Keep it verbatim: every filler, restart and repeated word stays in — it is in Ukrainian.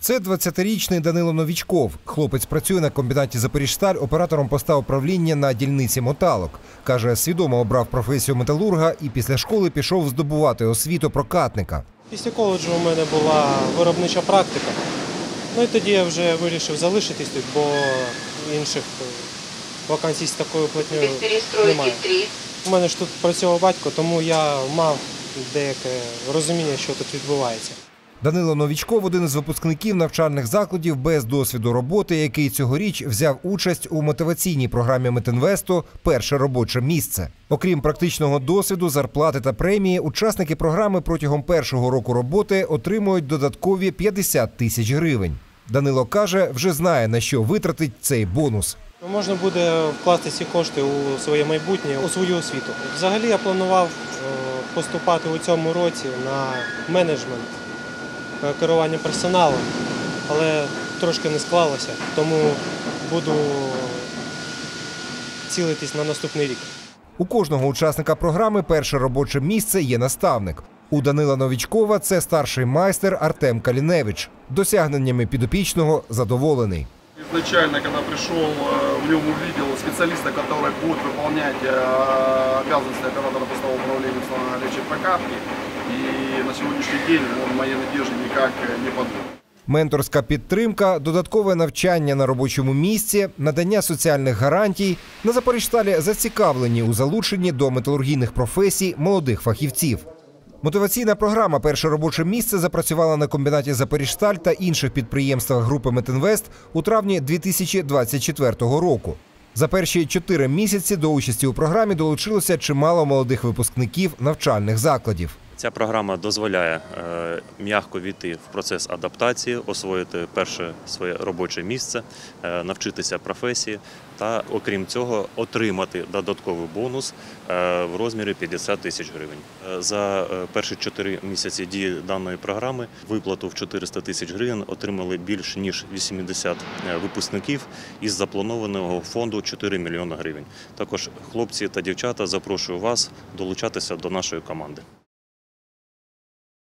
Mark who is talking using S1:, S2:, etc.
S1: Це двадцятирічний Данило Новічков. Хлопець працює на комбінаті «Запоріжсталь» оператором поста управління на дільниці моталок. Каже, свідомо обрав професію металурга і після школи пішов здобувати освіту прокатника.
S2: Після коледжу у мене була виробнича практика. Ну і тоді я вже вирішив залишитись тут, бо інших вакансій з такою платнею немає. У мене ж тут працював батько, тому я мав деяке розуміння, що тут відбувається.
S1: Данило Новічков – один із випускників навчальних закладів без досвіду роботи, який цьогоріч взяв участь у мотиваційній програмі Метинвесту «Перше робоче місце». Окрім практичного досвіду, зарплати та премії, учасники програми протягом першого року роботи отримують додаткові п'ятдесят тисяч гривень. Данило каже, вже знає, на що витратить цей бонус.
S2: Можна буде вкласти ці кошти у своє майбутнє, у свою освіту. Взагалі я планував поступати у цьому році на менеджмент, керування персоналом, але трошки не склалося, тому буду цілитись на наступний рік.
S1: У кожного учасника програми «Перше робоче місце» є наставник. У Данила Новічкова це старший майстер Артем Каліневич. Досягненнями підопічного задоволений.
S3: Изначально, когда пришел, в нем увидел специалиста, который будет выполнять обязанности оператора постового управления на электропрокатке. И на сьогоднішній день он моей надежде никак не подвел.
S1: Менторська підтримка, додаткове навчання на робочому місці, надання соціальних гарантій. На Запоріжсталі зацікавлені у залученні до металургійних професій молодих фахівців. Мотиваційна програма «Перше робоче місце» запрацювала на комбінаті «Запоріжсталь» та інших підприємствах групи «Метинвест» у травні дві тисячі двадцять четвертого року. За перші чотири місяці до участі у програмі долучилося чимало молодих випускників навчальних закладів.
S4: Ця програма дозволяє е, м'яко війти в процес адаптації, освоїти перше своє робоче місце, е, навчитися професії та, окрім цього, отримати додатковий бонус е, в розмірі п'ятдесят тисяч гривень. Е, за е, перші чотири місяці дії даної програми виплату в чотириста тисяч гривень отримали більш ніж вісімдесят випускників із запланованого фонду чотири мільйони гривень. Також хлопці та дівчата, запрошую вас долучатися до нашої команди.